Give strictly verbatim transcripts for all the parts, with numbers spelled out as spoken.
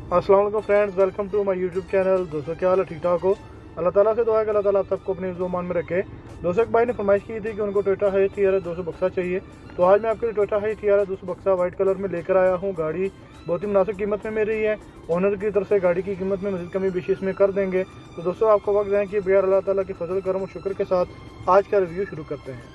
अस्सलाम वालेकुम friends, welcome to my YouTube channel. दोस्तों क्या हाल है? ठीक ठाक हो? अल्लाह ताला से दुआ है कि अल्लाह ताला आप सबको अपने ज़ुबान में रखे। दोस्तों एक भाई ने फरमाइश की थी कि उनको टोयोटा हाई टीआरएस दो सौ बक्सा चाहिए, तो आज मैं आपके लिए टोयोटा हाई टीआरएस दो सौ बक्सा वाइट कलर में लेकर आया हूँ। गाड़ी बहुत ही मुनासिब कीमत में मिल रही है। ओनर की तरफ से गाड़ी की कीमत में मज़ीद कमी बेशी इसमें कर देंगे। तो दोस्तों आपको वक्त दें कि बगैर अल्लाह ताला के फजल करम और शुक्र के साथ आज का रिव्यू शुरू करते हैं।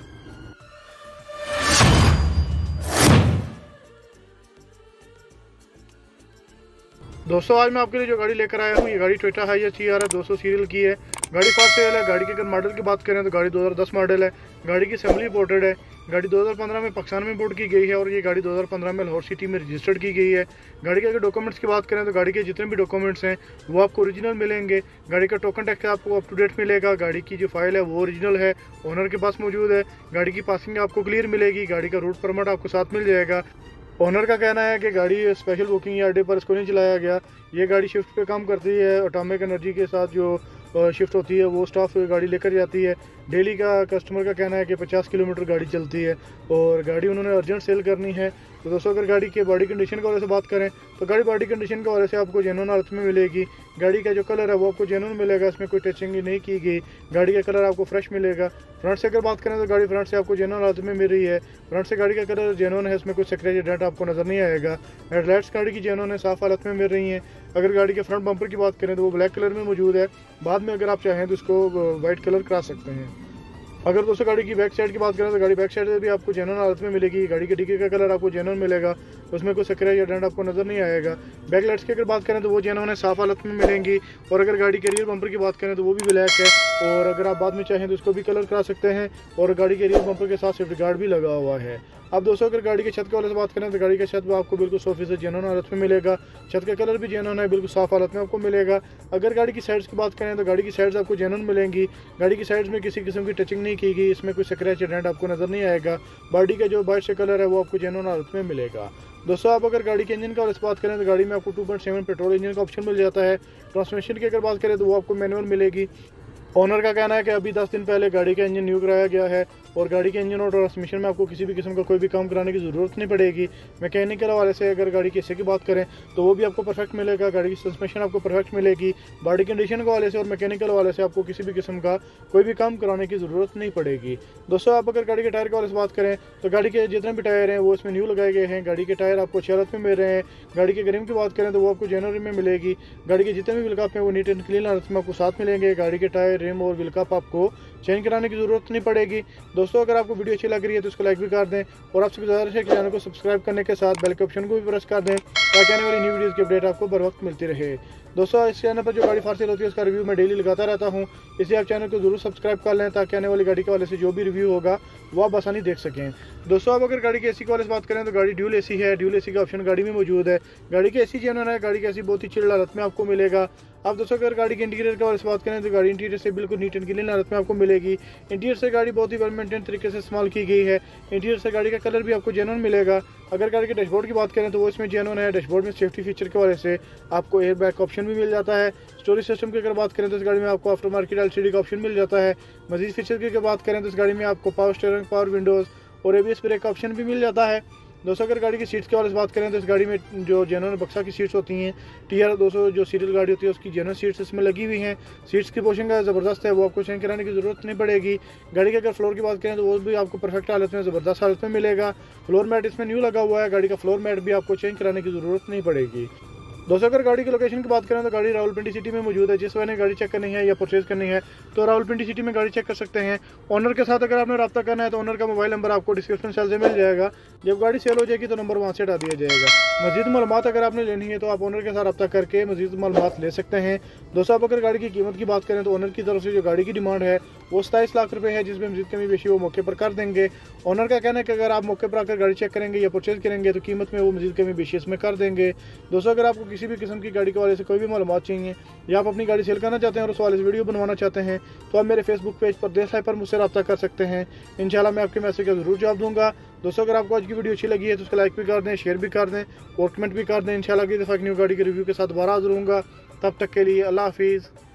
दोस्तों आज मैं आपके लिए जो गाड़ी लेकर आया हूँ, ये गाड़ी टोयोटा हाईएस टीआरएस दो सौ सीरियल की है। गाड़ी फास्ट सेल है। गाड़ी के अगर मॉडल की बात करें तो गाड़ी दो हज़ार दस मॉडल है। गाड़ी की असेंबली इंपोर्टेड है। गाड़ी दो हज़ार पंद्रह में पाकिस्तान में इंपोर्ट की गई है और ये गाड़ी दो हज़ार पंद्रह में लाहौर सिटी में रजिस्टर्ड की गई है। गाड़ी के अगर डॉक्यूमेंट्स की बात करें तो गाड़ी के जितने भी डॉक्यूमेंट्स हैं वो आपको ओरिजिनल मिलेंगे। गाड़ी का टोकन टैक्स आपको अप टू डेट मिलेगा। गाड़ी की जो फाइल है वो ओरिजिनल है, ओनर के पास मौजूद है। गाड़ी की पासिंग आपको क्लियर मिलेगी। गाड़ी का रूट परमिट आपको साथ मिल जाएगा। ओनर का कहना है कि गाड़ी स्पेशल बुकिंग या अड्डे पर इसको नहीं चलाया गया। ये गाड़ी शिफ्ट पे काम करती है। एटॉमिक एनर्जी के साथ जो शिफ्ट होती है वो स्टाफ गाड़ी लेकर जाती है। डेली का कस्टमर का कहना है कि पचास किलोमीटर गाड़ी चलती है और गाड़ी उन्होंने अर्जेंट सेल करनी है। तो दोस्तों अगर गाड़ी के बॉडी कंडीशन के हवाले से बात करें तो गाड़ी बॉडी कंडीशन के हवाले से आपको जेन्युइन हालत में मिलेगी। गाड़ी का जो कलर है वो आपको जेन्युइन मिलेगा, इसमें कोई टचिंग नहीं की गई। गाड़ी का कलर आपको फ्रेश मिलेगा। फ्रंट से अगर बात करें तो गाड़ी फ्रंट से आपको जेन्युइन हालत में मिल रही है। फ्रंट से गाड़ी का कलर जेन्युइन है, इसमें कोई स्क्रैच डेंट आपको नजर नहीं आएगा। हेडलाइट्स गाड़ी की जेन्युइन है, साफ हालत में मिल रही हैं। अगर गाड़ी के फ्रंट बम्पर की बात करें तो वो ब्लैक कलर में मौजूद है। बाद में अगर आप चाहें तो इसको वाइट कलर करा सकते हैं। अगर दोस्तों गाड़ी की बैक साइड की बात करें तो गाड़ी बैक साइड से भी आपको जेन्युइन हालत में मिलेगी। गाड़ी के डिक्की का कलर आपको जेन्युइन मिलेगा, उसमें कोई स्क्रैच या डेंट आपको नजर नहीं आएगा। बैक लाइट्स की अगर बात करें तो वो जेन्युइन है, साफ हालत में मिलेंगी। और अगर गाड़ी के रियर बम्पर की बात करें तो वो भी ब्लैक है और अगर आप बाद में चाहें तो उसको भी कलर करा सकते हैं। और गाड़ी के रियर बम्पर के साथ सेफ्टी गार्ड भी लगा हुआ है। अब दोस्तों अगर गाड़ी के छत के वाले से बात करें तो गाड़ी का छत भी आपको बिल्कुल सौ फीसद जेन्युइन हालत में मिलेगा। छत का कलर भी जेन्युइन है, बिल्कुल साफ हालत में आपको मिलेगा। अगर गाड़ी की साइड्स की बात करें तो गाड़ी की साइड्स आपको जेन्युइन मिलेंगी। गाड़ी की साइड्स में किसी किस्म की टचिंग नहीं की गई, इसमें कोई स्क्रैच या डेंट आपको नजर नहीं आएगा। बॉडी का जो बाइट से कलर है वो आपको जेन्युइन हालत में मिलेगा। दोस्तों आप अगर गाड़ी के इंजन का बात करें तो गाड़ी में आपको two point seven petrol engine का ऑप्शन मिल जाता है। ट्रांसमिशन की अगर बात करें तो वो आपको मैनुअल मिलेगी। ओनर का कहना है कि अभी दस दिन पहले गाड़ी का इंजन न्यू कराया गया है और गाड़ी के इंजन और ट्रांसमिशन में आपको किसी भी किस्म का कोई भी काम कराने की ज़रूरत नहीं पड़ेगी। मैकेनिकल हवाले से अगर गाड़ी के हिस्से की बात करें तो वो भी आपको परफेक्ट मिलेगा। गाड़ी की सस्पेंशन आपको परफेक्ट मिलेगी। बॉडी कंडीशन के हवाले से और मैकेनिकल हवाले से आपको किसी भी किस्म का कोई भी काम कराने की ज़रूरत नहीं पड़ेगी। दोस्तों आप अगर गाड़ी के टायर के हवाले से बात करें तो गाड़ी के जितने भी टायर हैं वो इसमें न्यू लगाए गए हैं। गाड़ी के टायर आपको अच्छी हालत में मिल रहे हैं। गाड़ी के ग्रिम की बात करें तो वो आपको जनवरी में मिलेगी। गाड़ी के जितने भी व्हील कप हैं वो नीट एंड क्लीन हालत में आपको साथ मिलेंगे। गाड़ी के टायर, रिम और व्हील कप आपको चेंज कराने की जरूरत नहीं पड़ेगी। दोस्तों अगर आपको वीडियो अच्छी लग रही है तो उसको लाइक भी कर दें और आपसे गुजारिश है कि चैनल को सब्सक्राइब करने के साथ बेल के ऑप्शन को भी प्रेस कर दें ताकि आने वाली न्यू वीडियोस की अपडेट आपको बर वक्त मिलती रहे। दोस्तों इस चैनल पर जो गाड़ी फास्ट सेल होती है उसका रिव्यू मैं डेली लगाता रहता हूँ, इसलिए आप चैनल को जरूर सब्सक्राइब कर लें ताकि आने वाली गाड़ी के वाले से जो भी रिव्यू होगा वो आप आसानी देख सकें। दोस्तों आप अगर गाड़ी के एसी के वाले से बात करें तो गाड़ी ड्यूल एसी है। ड्यूल एसी का ऑप्शन गाड़ी में मौजूद है। गाड़ी के एसी जेन्युइन है। गाड़ी के एसी बहुत ही चिल्ड हालत में आपको मिलेगा। अब दोस्तों अगर गाड़ी के इंटीरियर के वाले से बात करें तो गाड़ी इंटीरियर से बिल्कुल नीट एंड क्लीन हालत में आपको मिलेगी। इंटीरियर से गाड़ी बहुत ही वेल मेंटेन तरीके से इस्तेमाल की गई है। इंटीरियर से गाड़ी का कलर भी आपको जेन्युइन मिलेगा। अगर गाड़ी के डैशबोर्ड की बात करें तो वो इसमें जेन्युइन है। डैशबोर्ड में सेफ्टी फीचर के वजह से आपको एयर बैग का ऑप्शन भी मिल जाता है। स्टोरेज सिस्टम की अगर बात करें तो इस गाड़ी में आपको आफ्टर मार्केट एलसीडी का ऑप्शन मिल जाता है। मजीद फीचर की अगर बात करें तो इस गाड़ी में आपको पावर स्टीयरिंग, पावर विंडोज़ और एबीएस ब्रेक का ऑप्शन भी मिल जाता है। दोस्तों अगर गाड़ी की सीट्स के वाले से बात करें तो इस गाड़ी में जो जेन्युइन बक्सा की सीट्स होती हैं, टीआर दो सौ जो सीरियल गाड़ी होती है उसकी जेन्युइन सीट्स इसमें लगी हुई हैं। सीट्स की पोर्शन का ज़बरदस्त है, वो आपको चेंज कराने की ज़रूरत नहीं पड़ेगी। गाड़ी के अगर फ्लोर की बात करें तो वो भी आपको परफेक्ट हालत में, ज़बरदस्त हालत में मिलेगा। फ्लोर मैट इसमें न्यू लगा हुआ है। गाड़ी का फ्लोर मैट भी आपको चेंज कराने की ज़रूरत नहीं पड़ेगी। दोस्तों अगर गाड़ी की लोकेशन की बात करें तो गाड़ी रावलपिंडी सिटी में मौजूद है। जिस वजह गाड़ी चेक करनी है या परचेज करनी है तो रावलपिंडी सिटी में गाड़ी चेक कर सकते हैं। ओनर के साथ अगर आपने रब्ता करना है तो ओनर का मोबाइल नंबर आपको डिस्क्रिप्शन सेल से मिल जाएगा। जब गाड़ी सेल हो जाएगी तो नंबर वहाँ से हटा दिया जाएगा। मजीद मालूमात अगर आपने लेनी है तो आप ओनर के साथ रब्ता करके मजीद मालूमात ले सकते हैं। दोस्तों आप अगर गाड़ी की कीमत की बात करें तो ओनर की तरफ से जो गाड़ी की डिमांड है वो सताईस लाख रुपये है, जिसमें मजीद कमी बेशी वो मौके पर कर देंगे। ओनर का कहना है कि अगर आप मौके पर आकर गाड़ी चेक करेंगे या परचेज करेंगे तो कीमत में वो मजीद कमी बेशी इसमें कर देंगे। दोस्तों अगर आपको किसी भी किस्म की गाड़ी के वाले से कोई भी मालूमात चाहिए या आप अपनी गाड़ी सेल करना चाहते हैं और उस वाले से वीडियो बनवाना चाहते हैं तो आप मेरे फेसबुक पेज पर देश लाइव पर मुझसे रब्ता कर सकते हैं। इंशाल्लाह मैं आपके मैसेज का जरूर जवाब दूंगा। दोस्तों अगर आपको आज की वीडियो अच्छी लगी है तो उसको लाइक भी कर दें, शेयर भी कर दें और कमेंट भी कर दें। इंशाल्लाह अगली दफ़ा न्यू गाड़ी के रिव्यू के साथ दोबारा हाजिर होऊंगा। तब तक के लिए अल्लाह हाफिज़।